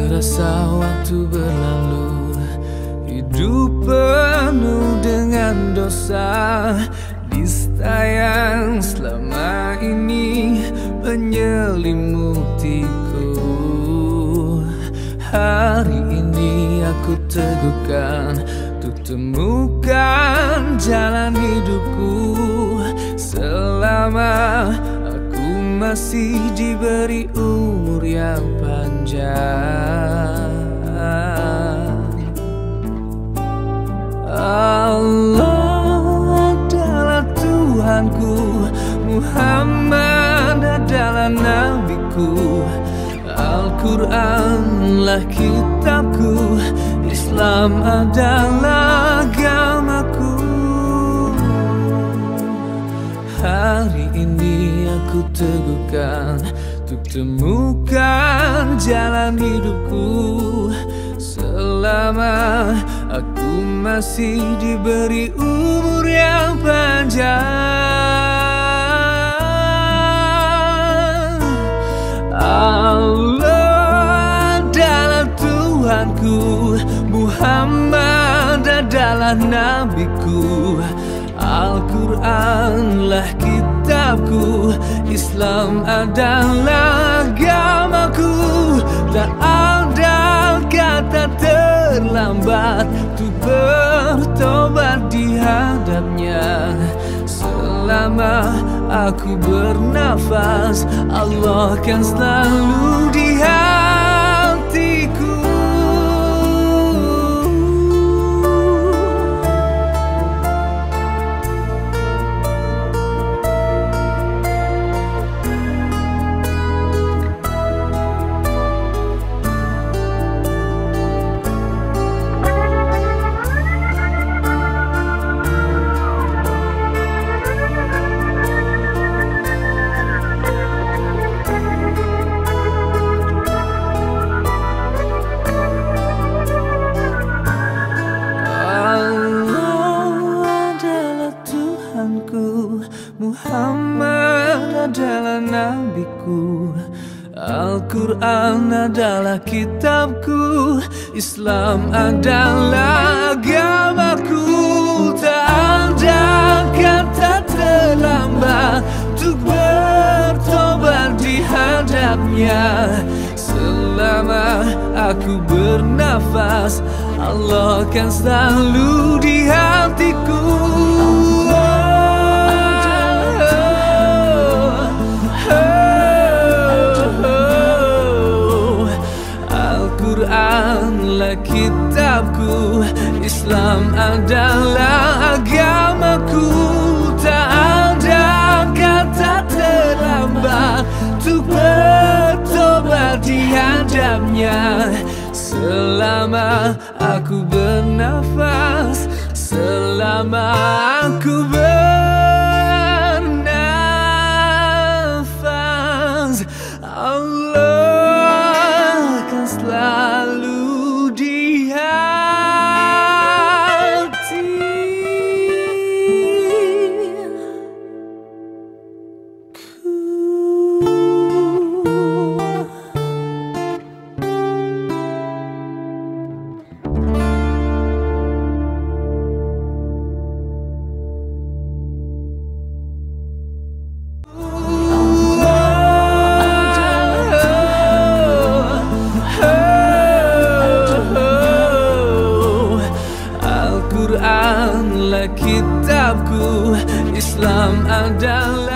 Terasa waktu berlalu, hidup penuh dengan dosa, nista yang selama ini menyelimutiku. Hari ini aku teguhkan untuk temukan jalan hidupku. Selama aku masih diberi umur yang panjang, Allah adalah Tuhanku, Muhammad adalah nabiku, Al-Quranlah kitabku, Islam adalah agamaku. Hari ini aku teguhkan untuk temukan jalan hidupku. Selama aku masih diberi umur yang panjang, Allah adalah Tuhanku, Muhammad adalah nabiku, Al-Quranlah kitabku, Islam adalah agamaku. Tak ada kata terlambat untuk bertobat di hadapnya. Selama aku bernafas, Allah kan selalu di hatiku. Muhammad adalah nabiku, Al-Quran adalah kitabku, Islam adalah agamaku. Tak ada kata terlambat untuk bertobat di hadapnya. Selama aku bernafas, Allah kan selalu di hatiku. Al-Quranlah kitabku, Islam adalah agamaku. Tak ada kata terlambat untuk bertobat di hadapnya. Selama aku bernafas, selama aku bernafas, Allah kan selalu di Al-Quranlah kitabku, Islam adalah